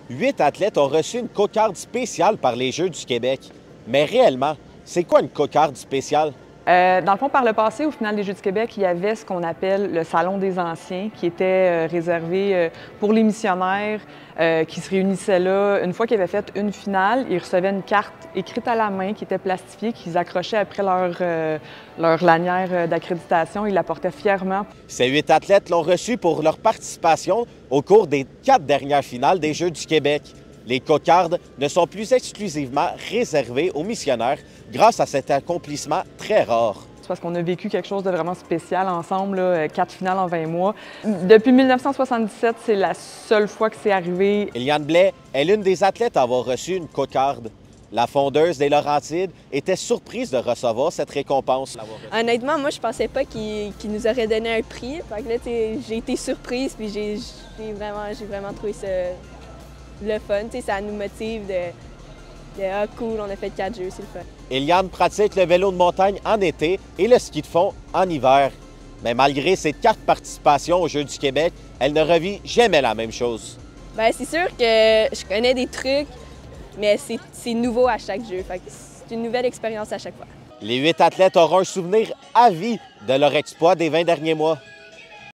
8 athlètes ont reçu une cocarde spéciale par les Jeux du Québec. Mais réellement, c'est quoi une cocarde spéciale? Dans le fond, par le passé, au final des Jeux du Québec, il y avait ce qu'on appelle le Salon des Anciens, qui était réservé pour les missionnaires qui se réunissaient là. Une fois qu'ils avaient fait une finale, ils recevaient une carte écrite à la main qui était plastifiée, qu'ils accrochaient après leur lanière d'accréditation. Ils la portaient fièrement. Ces 8 athlètes l'ont reçu pour leur participation au cours des 4 dernières finales des Jeux du Québec. Les cocardes ne sont plus exclusivement réservées aux missionnaires grâce à cet accomplissement très rare. C'est parce qu'on a vécu quelque chose de vraiment spécial ensemble, là, 4 finales en 20 mois. Depuis 1977, c'est la seule fois que c'est arrivé. Eliane Blais est l'une des athlètes à avoir reçu une cocarde. La fondeuse des Laurentides était surprise de recevoir cette récompense. Honnêtement, moi, je pensais pas qu'il nous aurait donné un prix. Fait que là, j'ai été surprise, puis j'ai vraiment trouvé ça le fun. Ça nous motive ah, cool, on a fait 4 jeux, c'est le fun. Eliane pratique le vélo de montagne en été et le ski de fond en hiver. Mais malgré ses 4 participations aux Jeux du Québec, elle ne revit jamais la même chose. Bien, c'est sûr que je connais des trucs, mais c'est nouveau à chaque jeu. Fait que c'est une nouvelle expérience à chaque fois. Les 8 athlètes auront un souvenir à vie de leur exploit des 20 derniers mois.